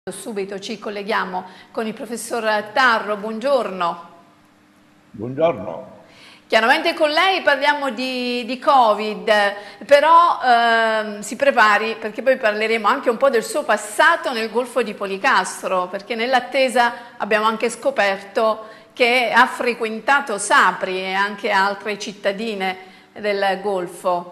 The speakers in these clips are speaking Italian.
Subito ci colleghiamo con il professor Tarro, buongiorno. Buongiorno. Chiaramente con lei parliamo di Covid, però si prepari perché poi parleremo anche un po' del suo passato nel Golfo di Policastro, perché nell'attesa abbiamo anche scoperto che ha frequentato Sapri e anche altre cittadine del Golfo.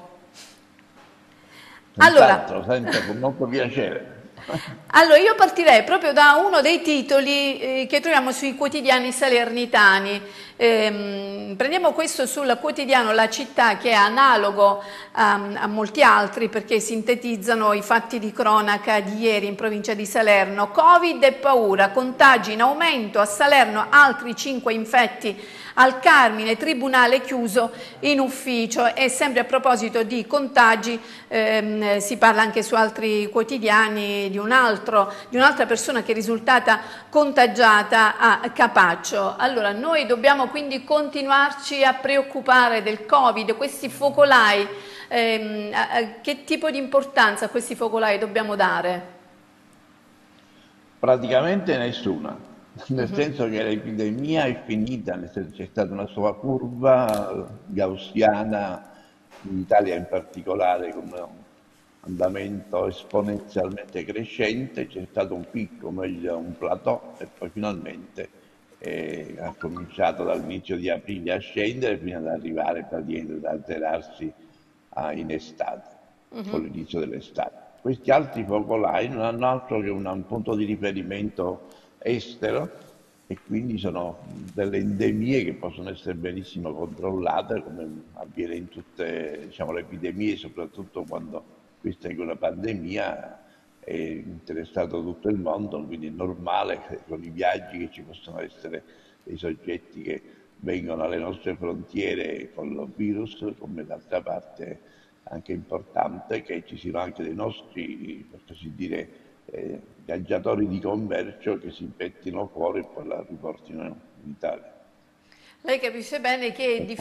Allora, Senz'altro, senta, con molto piacere. Allora, io partirei proprio da uno dei titoli che troviamo sui quotidiani salernitani. Prendiamo questo sul quotidiano La Città, che è analogo a molti altri perché sintetizzano i fatti di cronaca di ieri in provincia di Salerno. Covid e paura, contagi in aumento, a Salerno altri 5 infetti, al Carmine tribunale chiuso in ufficio. E sempre a proposito di contagi si parla anche su altri quotidiani di un'altra persona che è risultata contagiata a Capaccio. Allora, noi dobbiamo quindi continuarci a preoccupare del Covid, questi focolai, che tipo di importanza a questi focolai dobbiamo dare? Praticamente nessuna, nel senso che l'epidemia è finita, nel senso c'è stata una sua curva gaussiana, in Italia in particolare, con un andamento esponenzialmente crescente, c'è stato un picco, meglio un plateau, e poi finalmente ha cominciato dall'inizio di aprile a scendere fino ad arrivare praticamente ad azzerarsi in estate, con l'inizio dell'estate. Questi altri focolai non hanno altro che un punto di riferimento estero e quindi sono delle endemie che possono essere benissimo controllate, come avviene in tutte, diciamo, le epidemie, soprattutto quando questa è una pandemia è interessato tutto il mondo, quindi è normale che con i viaggi che ci possono essere dei soggetti che vengono alle nostre frontiere con il virus, come d'altra parte è anche importante che ci siano anche dei nostri, per così dire, viaggiatori di commercio che si pettino fuori e poi la riportino in Italia. Lei capisce bene che è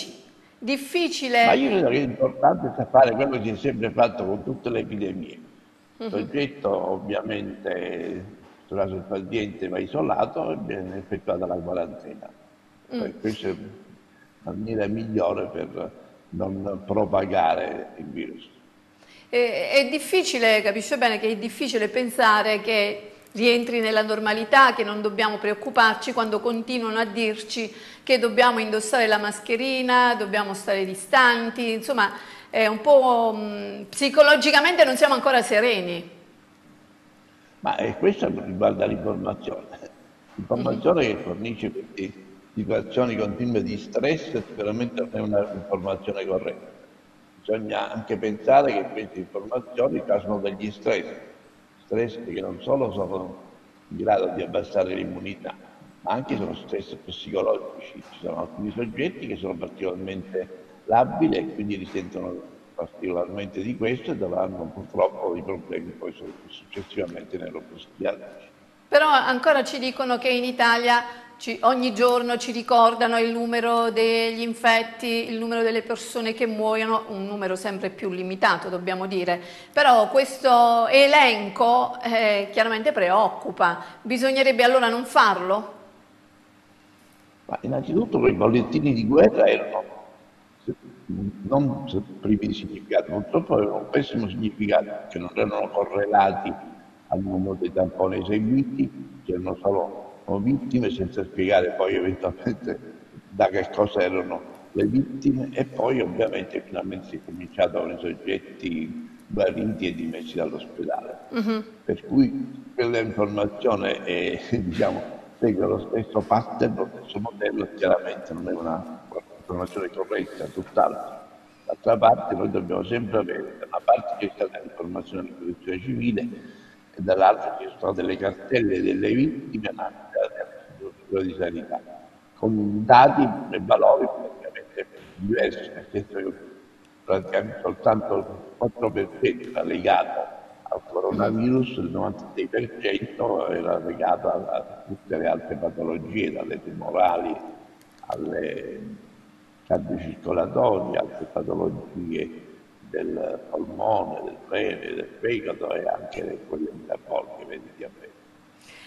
Ma io difficile. credo che l'importante sia fare quello che si è sempre fatto con tutte le epidemie. Il soggetto ovviamente, in questo caso il paziente, va isolato e viene effettuata la quarantena. Questa è la maniera migliore per non propagare il virus. È difficile, capisce bene che è difficile pensare che rientri nella normalità, che non dobbiamo preoccuparci quando continuano a dirci che dobbiamo indossare la mascherina, dobbiamo stare distanti, insomma è un po' psicologicamente non siamo ancora sereni. Ma questo riguarda l'informazione. L'informazione che fornisce queste situazioni continue di stress sicuramente non è una informazione corretta. Bisogna anche pensare che queste informazioni causano degli stress che non solo sono in grado di abbassare l'immunità, ma anche sono stress psicologici. Ci sono alcuni soggetti che sono particolarmente labili e quindi risentono particolarmente di questo e dovranno purtroppo dei problemi poi successivamente neuropsichiatrici. Però ancora ci dicono che in Italia ogni giorno ci ricordano il numero degli infetti, il numero delle persone che muoiono, un numero sempre più limitato dobbiamo dire, però questo elenco chiaramente preoccupa, bisognerebbe allora non farlo? Ma innanzitutto quei bollettini di guerra erano non privi di significato, purtroppo avevano un pessimo significato, perché non erano correlati al numero dei tamponi eseguiti, c'erano solo vittime senza spiegare poi eventualmente da che cosa erano le vittime e poi ovviamente finalmente si è cominciato con i soggetti guariti e dimessi dall'ospedale. Per cui quella informazione è, diciamo, segue lo stesso pattern, lo stesso modello, chiaramente non è una informazione corretta, tutt'altro. D'altra parte noi dobbiamo sempre avere, da una parte c'è stata l'informazione di protezione civile e dall'altra ci sono state le cartelle delle vittime date dalla di sanità, con dati e valori praticamente diversi, nel senso che praticamente soltanto il 4% era legato al coronavirus, il 96% era legato a tutte le altre patologie, dalle tumorali alle cardiocircolatorie, altre patologie del polmone, del rene, del fegato e anche quelle metaboliche, vedi, diabete.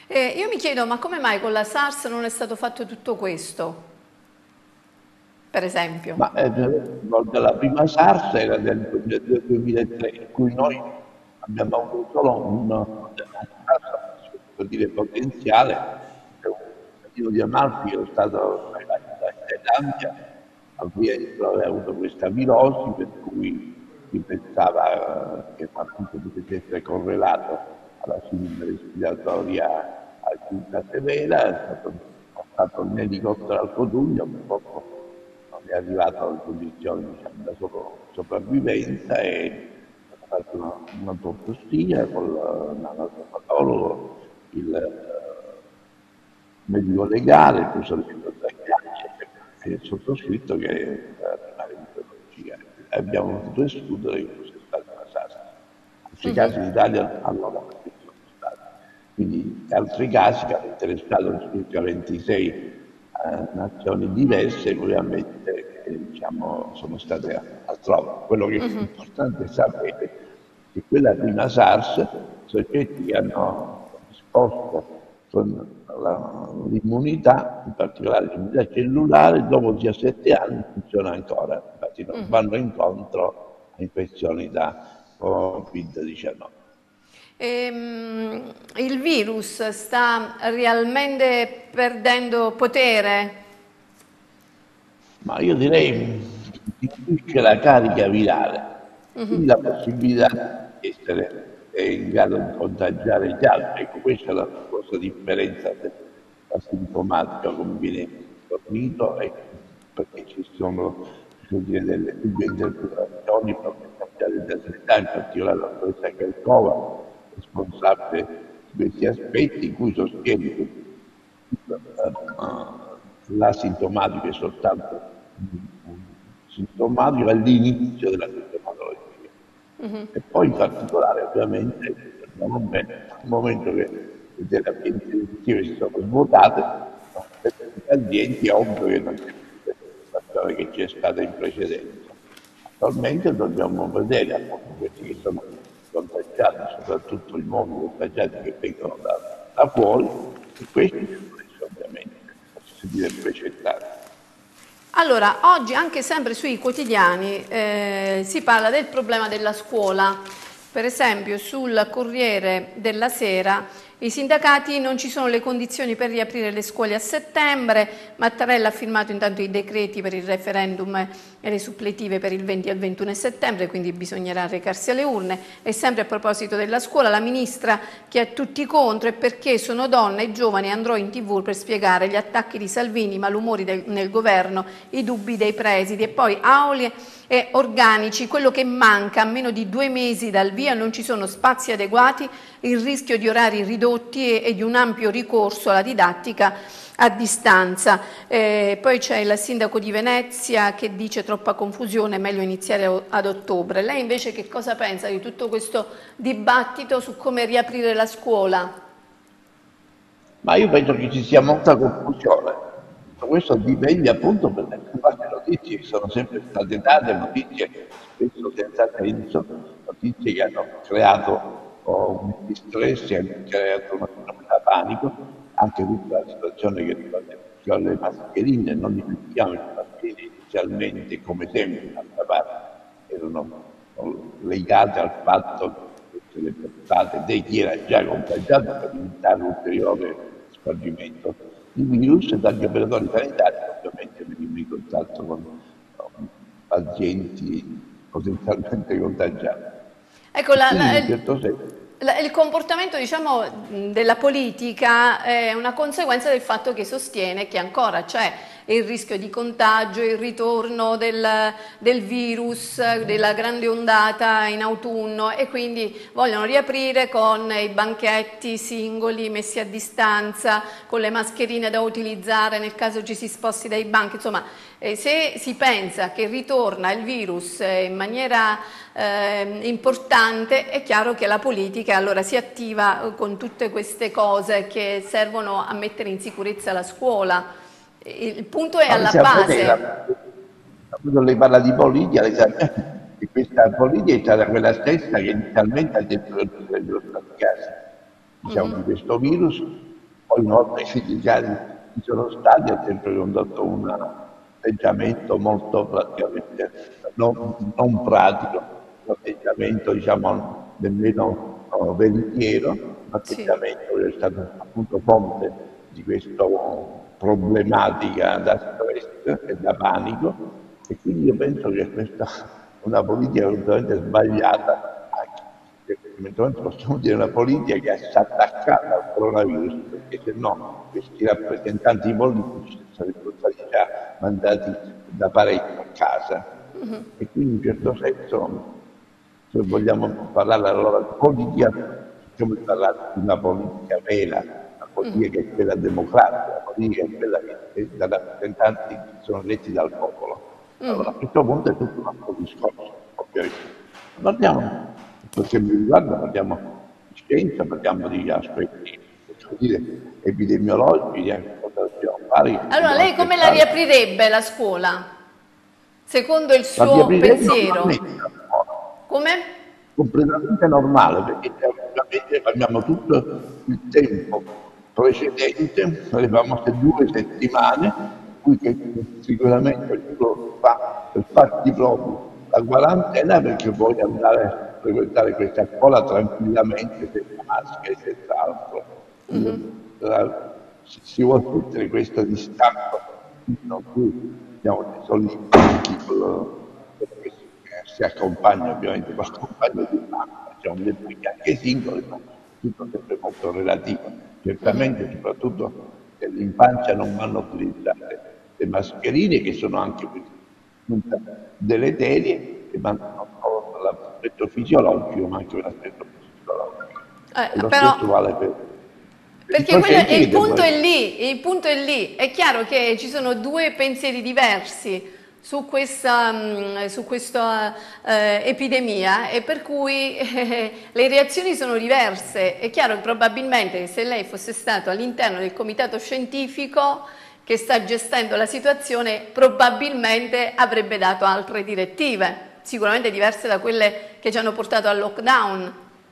Io mi chiedo, ma come mai con la SARS non è stato fatto tutto questo, per esempio? Ma la prima SARS era del 2003, in cui noi abbiamo avuto solo un tasso, per dire, potenziale, per un catino di Amalfi che è stato in Thailandia, al rientro aveva avuto questa virosi, per cui si pensava che appunto potesse essere correlato alla sintomi respiratoria acuta severa, è stato portato in elicottero al Cotugno, purtroppo non è arrivato alle condizioni, diciamo, da sopravvivenza, e ha fatto un'autopsia con l'anatomatologo, il medico legale, il professor Zagliacci e il sottoscritto che era primario di biologia. Abbiamo potuto escludere che fosse stata una SARS. Questi casi in Italia allora non sono stati. Quindi altri casi che hanno interessato circa 26 nazioni diverse, ovviamente diciamo, sono state altrove. Quello che è importante sapere è che quella prima SARS, soggetti che hanno risposto con l'immunità, in particolare l'immunità cellulare, dopo 17 anni funziona ancora, infatti non vanno incontro a infezioni da Covid-19. Il virus sta realmente perdendo potere? Ma io direi che diminuisce la carica virale, quindi la possibilità di essere in grado di contagiare gli altri. Ecco, questa è la grossa differenza dell'asintomatico come viene fornito, perché ci sono delle dubbie interpretazioni proprio della sanità, in particolare la professoressa Kerkova, responsabile di questi aspetti, in cui sostiene che l'asintomatico è soltanto sintomatico all'inizio della sintomatologia. E poi in particolare ovviamente sappiamo bene, nel momento che le terapie intensive si sono svuotate, per i pazienti è ovvio che non c'è più la situazione che c'è stata in precedenza. Attualmente dobbiamo vedere appunto quelli che sono contagiati, soprattutto i nuovi contagiati che vengono da fuori, e questi devono essere ovviamente, si dire, precedenti. Allora, oggi anche sempre sui quotidiani si parla del problema della scuola. Per esempio sul Corriere della Sera i sindacati: non ci sono le condizioni per riaprire le scuole a settembre. Mattarella ha firmato intanto i decreti per il referendum e le suppletive per il 20 e il 21 settembre, quindi bisognerà recarsi alle urne. E sempre a proposito della scuola, la ministra che è tutti contro, e perché sono donna e giovane andrò in TV per spiegare gli attacchi di Salvini, i malumori nel governo, i dubbi dei presidi. E poi aule e organici, quello che manca a meno di 2 mesi dal via: non ci sono spazi adeguati, il rischio di orari ridotti e di un ampio ricorso alla didattica a distanza. Poi c'è il sindaco di Venezia che dice: troppa confusione, meglio iniziare ad ottobre. Lei invece che cosa pensa di tutto questo dibattito su come riaprire la scuola? Ma io penso che ci sia molta confusione. Questo dipende appunto per le notizie che sono sempre state date, notizie spesso senza senso, notizie che hanno creato un distress e hanno creato una panico, anche tutta la situazione che riguarda le mascherine. Non dimentichiamo che le mascherine inizialmente, come sempre, d'altra parte, erano legate al fatto che se le portate da chi era già contagiato per evitare ulteriore spargimento di virus, e dagli operatori sanitari ovviamente venivano in contatto con pazienti potenzialmente contagiati. Ecco, Quindi, in certo senso, il comportamento, diciamo, della politica è una conseguenza del fatto che sostiene che ancora c'è il rischio di contagio, il ritorno del virus, della grande ondata in autunno, e quindi vogliono riaprire con i banchetti singoli messi a distanza, con le mascherine da utilizzare nel caso ci si sposti dai banchi. Insomma, se si pensa che ritorna il virus in maniera importante, è chiaro che la politica allora si attiva con tutte queste cose che servono a mettere in sicurezza la scuola. Il punto è alla base. Quando lei parla di politica, lei sa che questa politica è stata quella stessa che inizialmente ha detto che dovrebbero praticare, diciamo, di questo virus, poi una volta che i sindacati ci sono stati ha sempre condotto un atteggiamento molto praticamente non pratico, un atteggiamento diciamo nemmeno veritiero, un Sì. atteggiamento che è stato appunto fonte di questa problematica da stress e da panico, e quindi io penso che questa è una politica completamente sbagliata, eventualmente possiamo dire una politica che si è attaccata al coronavirus, perché se no questi rappresentanti politici sarebbero stati già mandati da parecchio a casa. E quindi in certo senso, se vogliamo parlare allora di politica, possiamo parlare di una politica vera, una politica che è quella democratica, una politica che è quella che è da rappresentanti che sono eletti dal popolo. Allora, a questo punto è tutto un altro discorso, ovviamente. Parliamo, per quel che mi riguarda, parliamo di scienza, parliamo di aspetti, possiamo dire, epidemiologici, di anche cosa dobbiamo fare, che Allora, dobbiamo lei come la aspettare. riaprirebbe la scuola? Secondo il La suo riaprirei pensiero? normalmente, Come? completamente normale, perché ovviamente abbiamo tutto il tempo precedente, le famose 2 settimane, in cui che sicuramente ognuno fa per fatti propri la quarantena perché vuole andare a frequentare questa scuola tranquillamente, senza maschere, senza altro. Si vuole mettere questa distanza in cui siamo dei soliti piccolo che si accompagna ovviamente col compagno di banco, facciamo delle brighe anche singole, ma tutto sempre molto relativo. Certamente, soprattutto nell'infanzia non vanno utilizzate le mascherine che sono anche deleterie, che vanno non solo l'aspetto fisiologico ma anche l'aspetto psicologico. E lo Però, stesso vale per i perché docenti che il punto devono è essere. lì, il punto è lì. È chiaro che ci sono due pensieri diversi su questa epidemia e per cui le reazioni sono diverse. È chiaro che probabilmente se lei fosse stato all'interno del comitato scientifico che sta gestendo la situazione, probabilmente avrebbe dato altre direttive, sicuramente diverse da quelle che ci hanno portato al lockdown.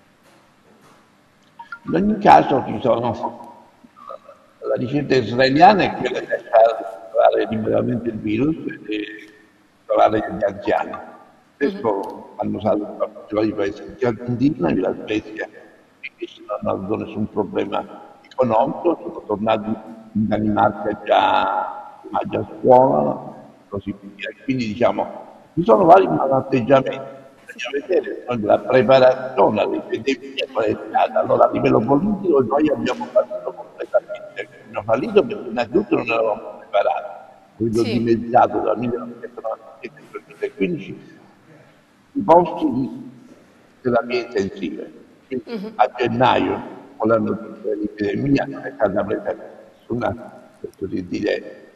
In ogni caso ci sono, la ricetta israeliana è quella di lasciare circolare liberamente il virus e isolare gli anziani. Adesso hanno usato in particolare i paesi di Argentina e la Svezia, che invece non hanno avuto nessun problema economico, sono tornati in Danimarca già a scuola, così via. Quindi diciamo, ci sono vari atteggiamenti. Bisogna vedere poi la preparazione all'epidemia qual è stata. Allora, a livello politico noi abbiamo fallito completamente. Abbiamo fallito perché innanzitutto non eravamo preparati. Quello Sì. dimezzato dal 1997 al 2015 i posti di terapie intensive. Quindi a gennaio, con la notizia dell'epidemia, non è stata presa nessuna, per così dire,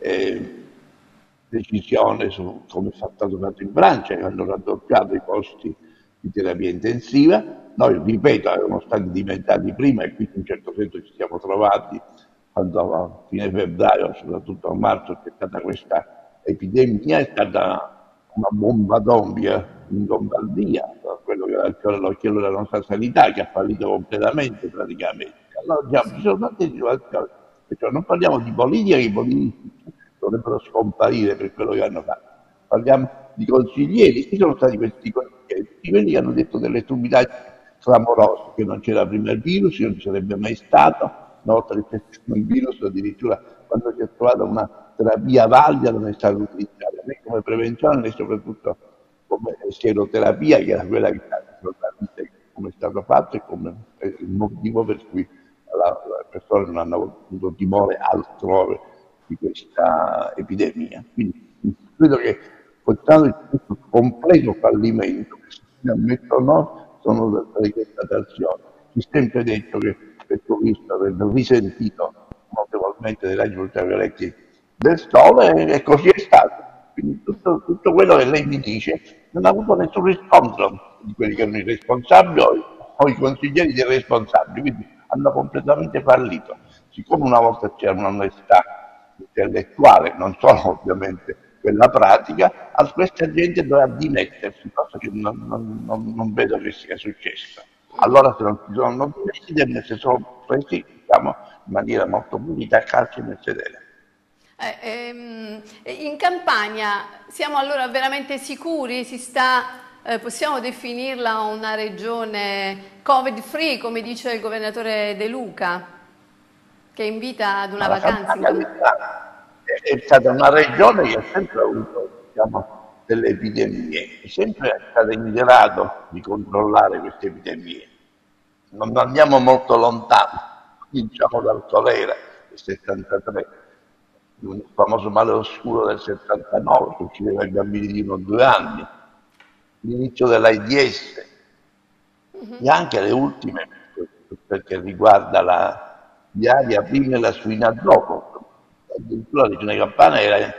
decisione su come è stato fatto in Francia, che hanno raddoppiato i posti di terapia intensiva. Noi, ripeto, erano stati dimezzati prima e quindi in un certo senso ci siamo trovati quando a fine febbraio, soprattutto a marzo, c'è stata questa epidemia, è stata una bomba atomica in Lombardia, quello che era il fiore all'occhiello della nostra sanità, che ha fallito completamente praticamente. Allora diciamo, ci sono tante situazioni, perciò non parliamo di politica, che i politici dovrebbero scomparire per quello che hanno fatto. Parliamo di consiglieri, chi sono stati questi consiglieri? Tutti quelli che hanno detto delle stupidaggini clamorose, che non c'era prima il virus, che non ci sarebbe mai stato, una volta che c'è stato il virus, addirittura quando si è trovata una terapia valida non è stata utilizzata né come prevenzione né soprattutto come sieroterapia, che era quella che come è stato fatto e come è il motivo per cui le persone non hanno avuto timore altrove di questa epidemia. Quindi credo che considerando questo completo fallimento, che si ammette o no, sono delle constatazioni. Si è sempre detto che questo virus avrebbe risentito notevolmente dei raggi ultravioletti del sole e così è stato. Quindi tutto quello che lei mi dice non ha avuto nessun riscontro di quelli che erano i responsabili o i consiglieri dei responsabili, quindi hanno completamente fallito. Siccome una volta c'era un'onestà intellettuale, non solo ovviamente quella pratica, a questa gente doveva dimettersi, cosa che non vedo che sia successa. Allora se non si sono dimessi, si sono presi diciamo, maniera molto pulita a calci nel sedere. In Campania siamo allora veramente sicuri? Possiamo definirla una regione Covid free, come dice il governatore De Luca, che invita ad una Ma la vacanza in Campania Campania? è stata una regione che ha sempre avuto, diciamo, delle epidemie, è sempre stata in grado di controllare queste epidemie. Non andiamo molto lontano, diciamo dal colera del 73, un famoso male oscuro del 79 che uccideva i bambini di 1 o 2 anni, l'inizio dell'AIDS e anche le ultime perché riguarda la diaria prima e la suina dopo. Addirittura la regione Campania era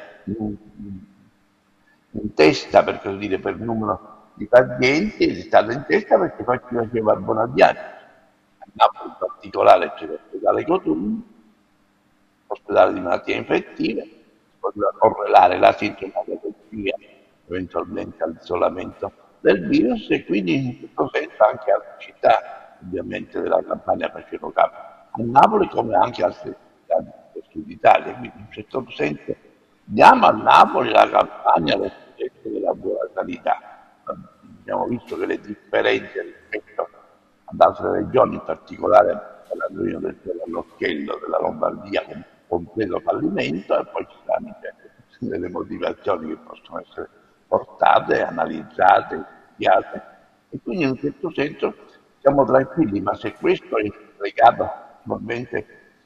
in testa, per così dire, per numero di pazienti, ed è stata in testa perché poi si faceva buona diagnosi. A Napoli in particolare c'è l'ospedale Cotugno, ospedale di malattie infettive, si poteva correlare la sintomatologia eventualmente all'isolamento del virus e quindi in questo senso anche altre città ovviamente della Campania facevano capo. A Napoli come anche altre città del sud Italia, quindi in un certo senso diamo a Napoli la Campania lo specchio della buona sanità. Abbiamo visto che le differenze rispetto ad altre regioni, in particolare alla Rio del all'Occhiello della Lombardia, con completo fallimento, e poi ci stanno delle motivazioni che possono essere portate, analizzate, studiate, e quindi in un certo senso siamo tranquilli, ma se questo è legato naturalmente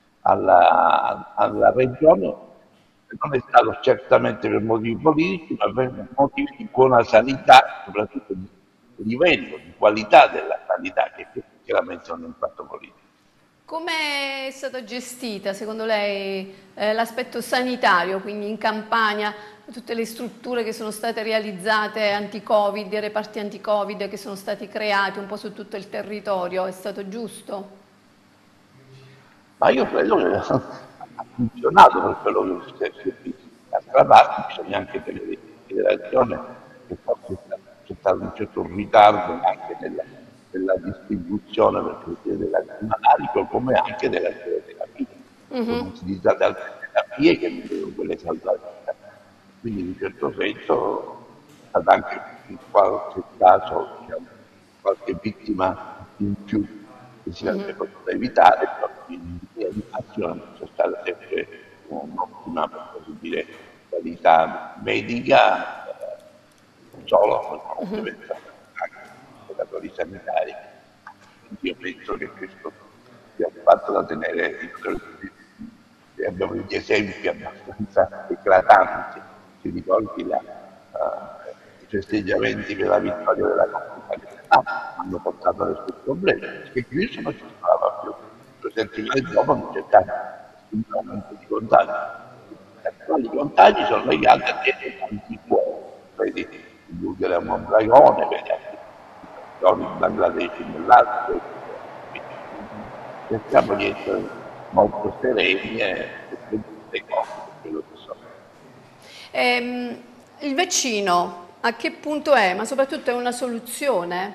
alla regione, non è stato certamente per motivi politici, ma per motivi di buona sanità, soprattutto di livello, di qualità della sanità, che chiaramente non è un fatto politico. Come è stata gestita, secondo lei, l'aspetto sanitario, quindi in Campania, tutte le strutture che sono state realizzate anti-Covid, i reparti anti-Covid che sono stati creati un po' su tutto il territorio, è stato giusto? Ma io credo che ha funzionato per quello che si è visto. D'altra parte bisogna anche tenere in considerazione che forse c'è stato un certo ritardo anche nella distribuzione per così dire, dell'animalico come anche della terapia. Sono utilizzate altre terapie che non sono quelle salvate. Quindi in un certo senso è stata anche in qualche caso diciamo, qualche vittima in più che si sarebbe potuta evitare, però in linea di massima c'è stata sempre un'ottima, per così dire, qualità medica, non solo, ma ovviamente anche i operatori sanitari. Quindi io penso che questo sia un fatto da tenere e abbiamo degli esempi abbastanza eclatanti. Ti ricordi i festeggiamenti per la vittoria della Coppa Italia? Hanno portato a questo problema, perché qui non ci stava più. 2 settimane dopo non c'è stato un aumento di contagi. Gli attuali contagi sono legati a dei tanti fuori, vedi il Bulgari a Mondragone, vedi anche in Bangladesh nell'altro. Cerchiamo di essere molto sereni e le cose per quello che sono. Il vaccino a che punto è? Ma soprattutto è una soluzione?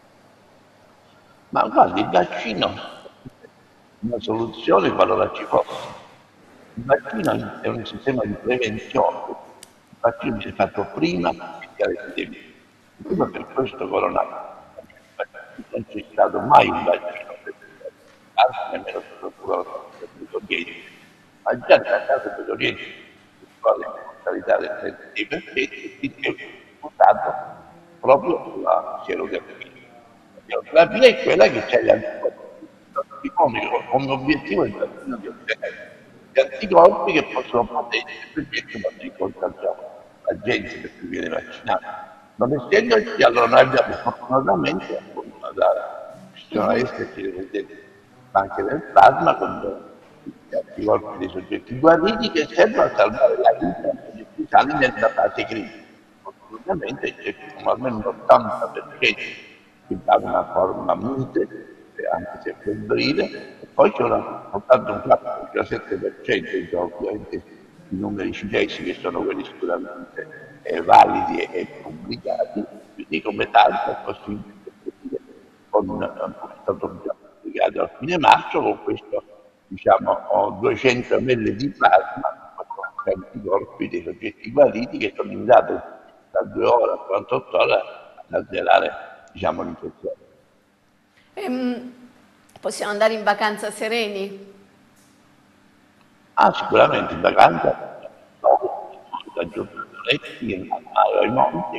Ma guardi, il vaccino una soluzione qualora ci fosse. Il vaccino è un sistema di prevenzione. Il vaccino viene fatto prima di iniziare l'epidemia. E proprio per questo coronavirus non c'è stato mai un vaccino per il nemmeno per l'Oriente. Ma già nella casa dell'Oriente, il quale la mortalità del 36% è usato proprio sulla sieroterapia. La sieroterapia è quella che c'è gli anticorpi, come obiettivo il vaccino di ottenere gli anticorpi che possono proteggere il soggetto quando si contagiamo la gente per cui viene vaccinato. Non essendoci, allora noi abbiamo fortunatamente possono esserci anche nel plasma con gli anticorpi dei soggetti guariti che servono a salvare la vita degli ospitali nella fase critica. Fortunatamente c'è come almeno l'80% che dà una forma mute, anche se febbrile, e poi c'è soltanto un 4,7%, ovviamente i numeri cinesi che sono quelli sicuramente validi e pubblicati, quindi come tanto è possibile, è stato già pubblicato a fine marzo con questo diciamo, 200 ml di plasma, anticorpi dei soggetti guariti che sono in grado da 2 ore a 48 ore ad azzerare, diciamo, l'infezione. Ehm, Possiamo andare in vacanza sereni? Ah, sicuramente in vacanza, da giornaletti, al mare, ai monti,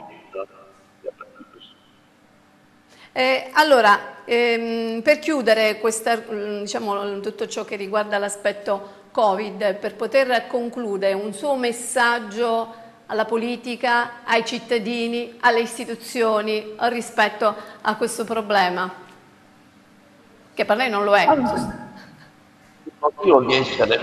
Allora, per chiudere diciamo, tutto ciò che riguarda l'aspetto Covid, per poter concludere un suo messaggio alla politica, ai cittadini, alle istituzioni rispetto a questo problema, che per lei non lo è. il motivo di essere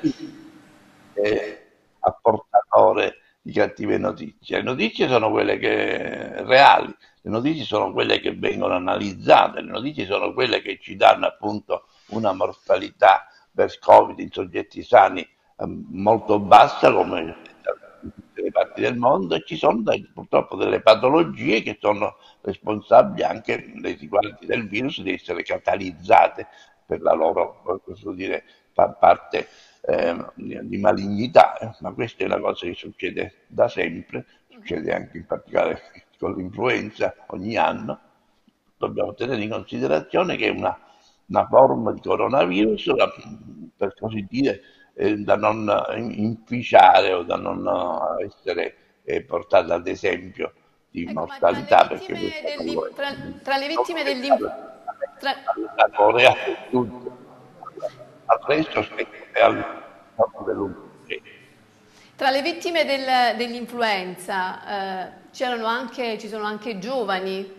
apportatore di cattive notizie. Le notizie sono quelle reali, le notizie sono quelle che vengono analizzate, le notizie sono quelle che ci danno appunto una mortalità per Covid in soggetti sani molto bassa come in tutte le parti del mondo, e ci sono purtroppo delle patologie che sono responsabili anche nei riguardi del virus di essere catalizzate per la loro, posso dire, parte di malignità, ma questa è una cosa che succede da sempre, succede anche in particolare con l'influenza ogni anno. Dobbiamo tenere in considerazione che è una forma di coronavirus, per così dire, da non inficiare o da non essere portata ad esempio di Ecco, ma mortalità, perché questa tra le vittime tra- alla Corea del Sud, al resto è al nord dell'Unione. tra le vittime dell'influenza ci sono anche giovani.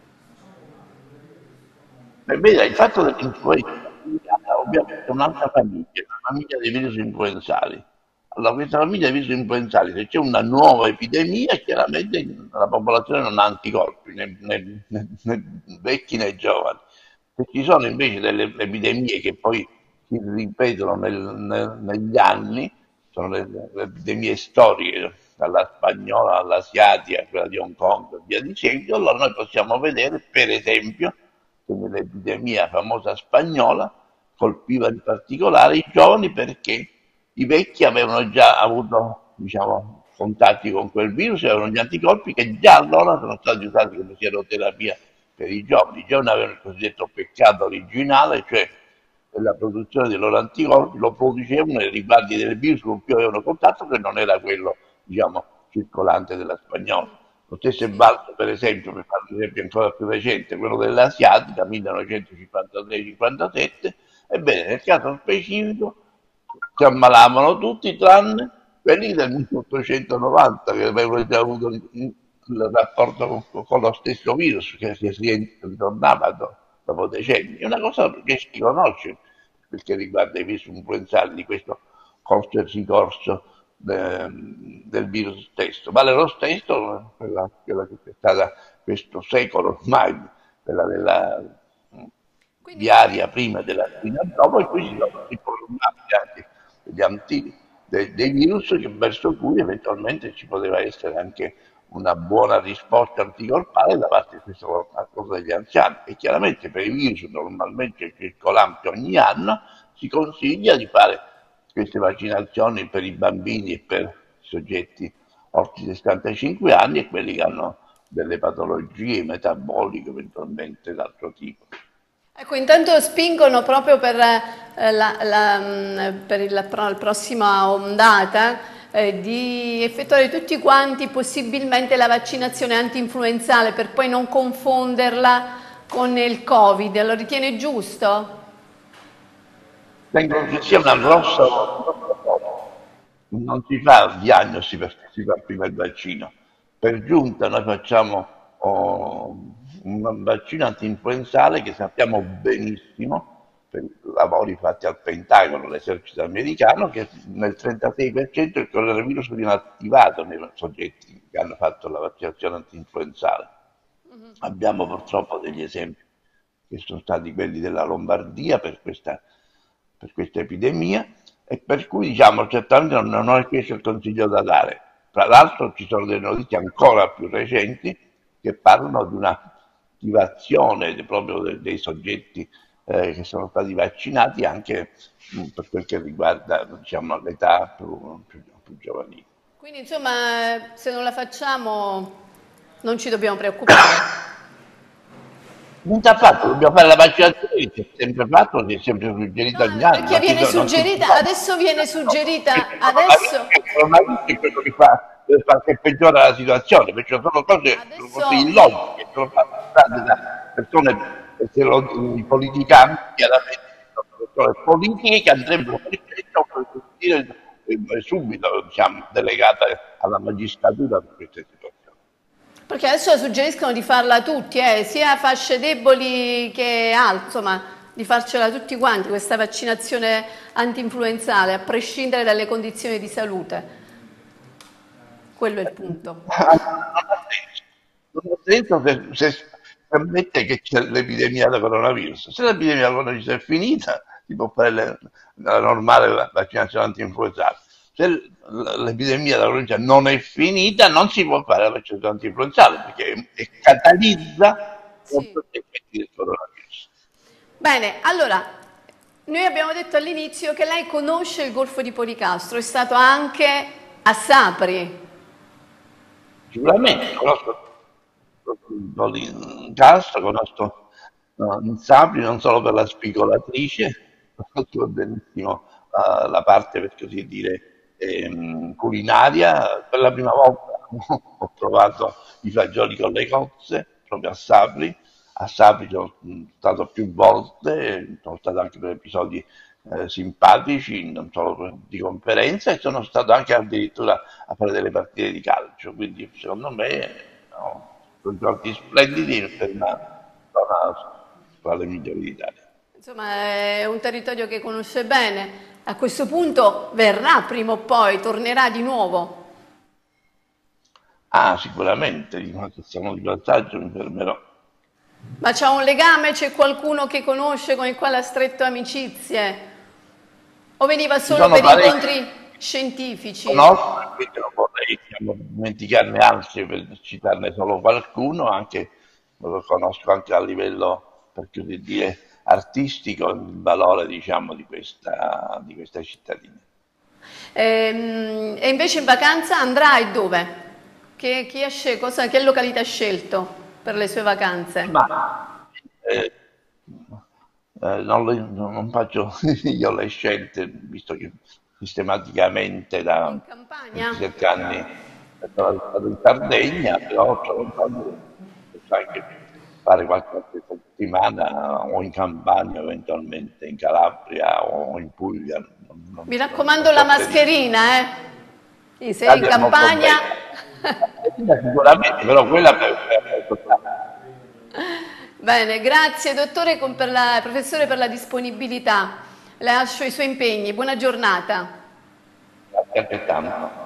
Vedi, il fatto dell'influenza ovviamente è un'altra famiglia, la famiglia dei virus influenzali. Allora, questa famiglia dei virus influenzali, se c'è una nuova epidemia, chiaramente la popolazione non ha anticorpi, né vecchi né giovani. Se ci sono invece delle epidemie che poi si ripetono negli anni, sono le epidemie storiche, dalla spagnola all'asiatica, quella di Hong Kong, e via dicendo, allora noi possiamo vedere, per esempio, che nell'epidemia famosa spagnola colpiva in particolare i giovani perché i vecchi avevano già avuto, diciamo, contatti con quel virus e avevano gli anticorpi che già allora sono stati usati come sieroterapia per i giovani. I giovani avevano il cosiddetto peccato originale, cioè la produzione dei loro anticorpi lo producevano nei riguardi del virus con cui avevano contatto, che non era quello, diciamo, circolante della spagnola. Lo stesso è valso, per esempio, per fare un esempio ancora più recente, quello dell'asiatica, 1953-57. Ebbene, nel caso specifico si ammalavano tutti tranne quelli del 1890 che avevano già avuto il rapporto con lo stesso virus che si ritornava dopo decenni. È una cosa che si conosce perché riguarda i virus influenzali di questo corso e ricorso del virus stesso. Vale lo stesso, quella che è stata questo secolo ormai, quella della Quindi diaria prima della spina dopo, e qui si sono riprolungati anche degli dei virus verso cui eventualmente ci poteva essere anche una buona risposta anticorpale da parte di questo cosa degli anziani. E chiaramente per i virus normalmente circolanti ogni anno si consiglia di fare queste vaccinazioni per i bambini e per i soggetti oltre i 65 anni e quelli che hanno delle patologie metaboliche eventualmente d'altro tipo. ecco, intanto spingono proprio per la prossima ondata di effettuare tutti quanti possibilmente la vaccinazione anti-influenzale per poi non confonderla con il Covid. Lo ritiene giusto? Ritengo che sia una grossa cosa. Non si fa diagnosi perché si fa prima il vaccino. Per giunta noi facciamo un vaccino antinfluenzale che sappiamo benissimo, per i lavori fatti al Pentagono, l'esercito americano, che nel 36% il coronavirus viene attivato nei soggetti che hanno fatto la vaccinazione antinfluenzale. Abbiamo purtroppo degli esempi che sono stati quelli della Lombardia per questa epidemia, e per cui diciamo certamente non è questo il consiglio da dare. Tra l'altro ci sono delle notizie ancora più recenti che parlano di un'attivazione proprio dei soggetti che sono stati vaccinati anche per quel che riguarda, diciamo, l'età più giovanile. Quindi insomma, se non la facciamo non ci dobbiamo preoccupare. Non si è fatto, dobbiamo fare la vaccinazione che si è sempre fatto, si è sempre suggerita ogni anno. Perché viene suggerita, adesso viene suggerita, adesso, Il coronavirus è quello che peggiora la situazione, perché sono cose illogiche, sono fatte da persone politicanti, chiaramente sono persone politiche che andrebbero subito, diciamo, delegate alla magistratura per queste situazioni. perché adesso suggeriscono di farla tutti, sia fasce deboli che altre, insomma, di farcela tutti quanti, questa vaccinazione anti-influenzale, a prescindere dalle condizioni di salute. Quello è il punto. Non ha senso se ammette che c'è l'epidemia da coronavirus. Se l'epidemia da coronavirus è finita, si può fare la normale vaccinazione anti-influenzale. Se l'epidemia da coronavirus non è finita, non si può fare la vaccinazione anti-influenzale perché catalizza Sì. gli effetti del coronavirus. Bene, allora, noi abbiamo detto all'inizio che lei conosce il Golfo di Policastro, è stato anche a Sapri. Sicuramente conosco il Castro, conosco Sapri non solo per la spigolatrice, conosco benissimo la parte, per così dire, culinaria. Per la prima volta ho provato i fagioli con le cozze, proprio a Sapri. A Sapri sono stato più volte, sono stato anche per episodi simpatici, non solo di conferenza, e sono stato anche addirittura a fare delle partite di calcio, quindi secondo me no, sono giochi splendidi per una zona tra le migliori d'Italia. Insomma, è un territorio che conosce bene. A questo punto verrà prima o poi, tornerà di nuovo. Ah, sicuramente, se siamo di passaggio mi fermerò. Ma c'è un legame, c'è qualcuno che conosce, con il quale ha stretto amicizie? O veniva Ci solo sono per parecchi incontri scientifici? conosco, quindi non vorrei, diciamo, dimenticarne altri per citarne solo qualcuno, anche lo conosco anche a livello, per così dire, artistico, il valore, diciamo, di questa cittadina. E invece in vacanza andrai dove? Che località ha scelto per le sue vacanze? Ma eh, non faccio io le scelte, visto che sistematicamente da In Campania? 27 anni sono stato in Sardegna, però posso anche fare qualche settimana o in Campania, eventualmente in Calabria o in Puglia. Mi Non raccomando la so se mascherina, eh? Sì, se è in l'Italia è molto Campania. bella, sicuramente, però quella Bene, grazie dottore professore per la disponibilità. Le lascio i suoi impegni. Buona giornata. per tanto.